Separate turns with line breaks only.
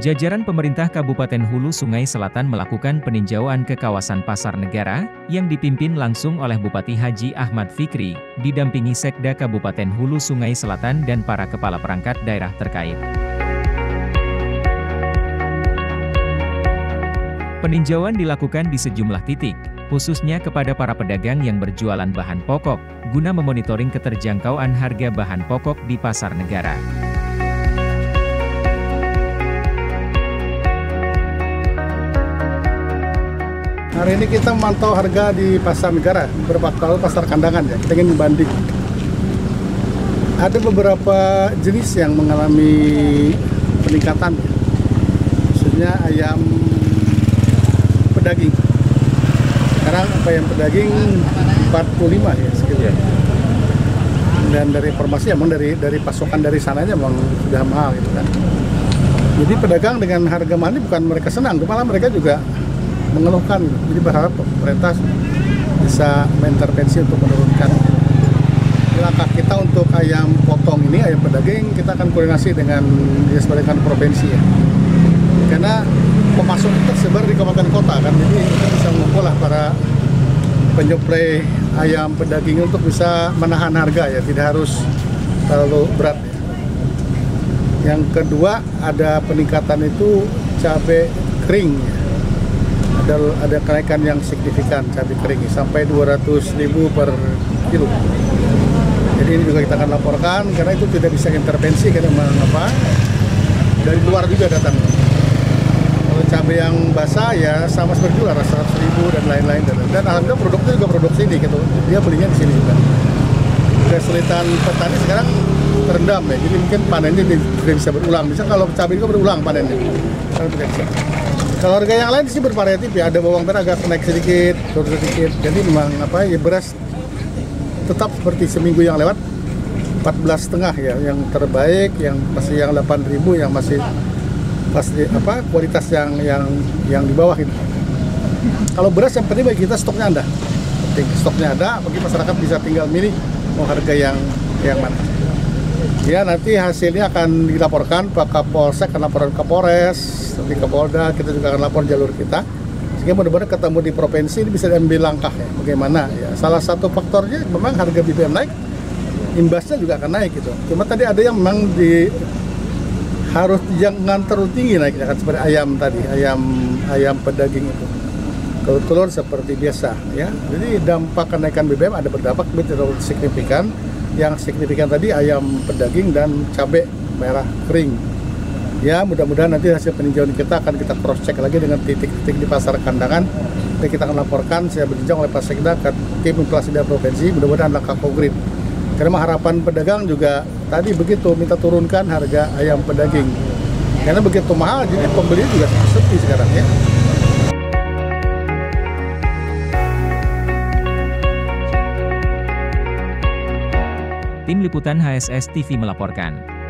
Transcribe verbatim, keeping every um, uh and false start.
Jajaran pemerintah Kabupaten Hulu Sungai Selatan melakukan peninjauan ke kawasan Pasar Negara, yang dipimpin langsung oleh Bupati Haji Ahmad Fikri, didampingi Sekda Kabupaten Hulu Sungai Selatan dan para kepala perangkat daerah terkait. Peninjauan dilakukan di sejumlah titik, khususnya kepada para pedagang yang berjualan bahan pokok, guna memonitoring keterjangkauan harga bahan pokok di Pasar Negara.
Hari ini kita memantau harga di Pasar Negara, beberapa kali pasar kandangan ya, kita ingin membanding. Ada beberapa jenis yang mengalami peningkatan, khususnya ayam pedaging. Sekarang ayam pedaging empat puluh lima ya sekitar. Dan dari informasi emang dari dari pasokan dari sananya memang sudah mahal gitu kan. Jadi pedagang dengan harga mahal ini bukan mereka senang, malah mereka juga mengeluhkan. Jadi berharap pemerintah bisa mengintervensi untuk menurunkan. Langkah kita untuk ayam potong ini, ayam pedaging, kita akan koordinasi dengan dinas pendidikan provinsi ya. Karena pemasok kita tersebar di kabupaten kota kan, jadi kita bisa mengumpul lah para penyuplai ayam pedaging untuk bisa menahan harga ya, tidak harus terlalu berat ya. Yang kedua ada peningkatan itu cabai kering ya. Ada, ada kenaikan yang signifikan cabai kering sampai dua ratus ribu per kilo. Jadi ini juga kita akan laporkan karena itu tidak bisa intervensi karena mengapa dari luar juga datang. Kalau cabai yang basah ya sama seperti itu seratus ribu dan lain-lain dan, dan alhamdulillah produknya juga produk sini gitu. Dia belinya di sini juga. Kesulitan petani sekarang terendam ya. Jadi mungkin panennya tidak bisa berulang. Bisa kalau cabai itu berulang panennya. Kalau tidak bisa. Kalau harga yang lain sih bervariatif ya, ada bawang merah agak naik sedikit, turun sedikit. Jadi memang apa ya beras tetap seperti seminggu yang lewat empat belas setengah ya, yang terbaik, yang masih yang delapan ribu, yang masih pasti apa kualitas yang yang yang di bawah itu. Kalau beras yang penting bagi kita stoknya ada, penting stoknya ada, bagi masyarakat bisa tinggal milih mau harga yang yang mana. Ya nanti hasilnya akan dilaporkan Pak Kapolsek, akan laporan Kapolres, nanti Kapolda, kita juga akan lapor jalur kita. Sehingga mudah-mudahan ketemu di provinsi ini bisa diambil langkah ya, bagaimana ya. Salah satu faktornya memang harga B B M naik, imbasnya juga akan naik gitu. Cuma tadi ada yang memang di harus jangan terlalu tinggi naiknya kan, seperti ayam tadi, ayam ayam pedaging itu. Kalau telur seperti biasa ya. Jadi dampak kenaikan B B M ada berdampak tapi tidak terlalu signifikan. Yang signifikan tadi ayam pedaging dan cabai merah kering. Ya mudah-mudahan nanti hasil peninjauan kita akan kita cross check lagi dengan titik-titik di pasar kandangan. Dan kita akan laporkan, saya berbincang oleh Pak Sekda ke tim inflasi dari provinsi, mudah-mudahan langkah konkret. Karena harapan pedagang juga tadi begitu, minta turunkan harga ayam pedaging. Karena begitu mahal, jadi pembeli juga sepi sekarang ya.
Tim Liputan H S S T V melaporkan.